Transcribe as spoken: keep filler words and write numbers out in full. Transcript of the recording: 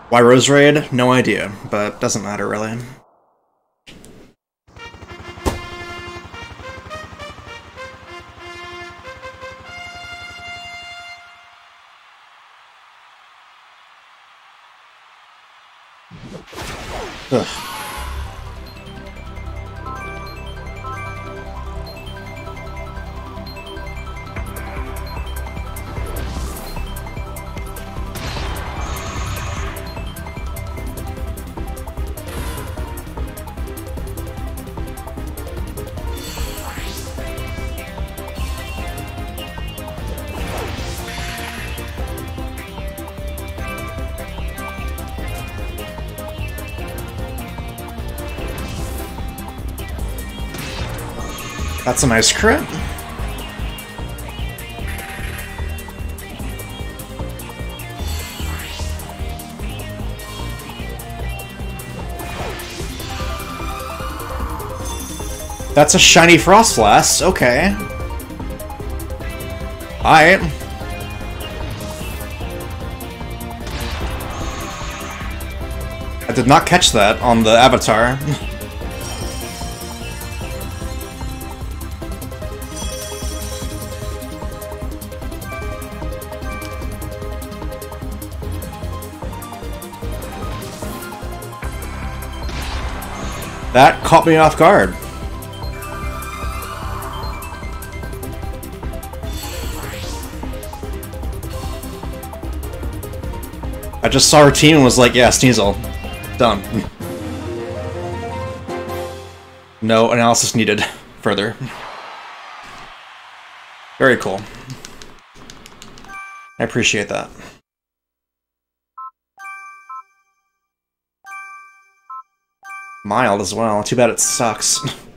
Why Rose Raid? No idea, but doesn't matter really. Ugh. That's a nice crit. That's a shiny Froslass, okay. Alright. I did not catch that on the avatar. That caught me off guard. I just saw her team and was like, yeah, Sneasel. Done. No analysis needed further. Very cool. I appreciate that. Mild as well. Too bad it sucks.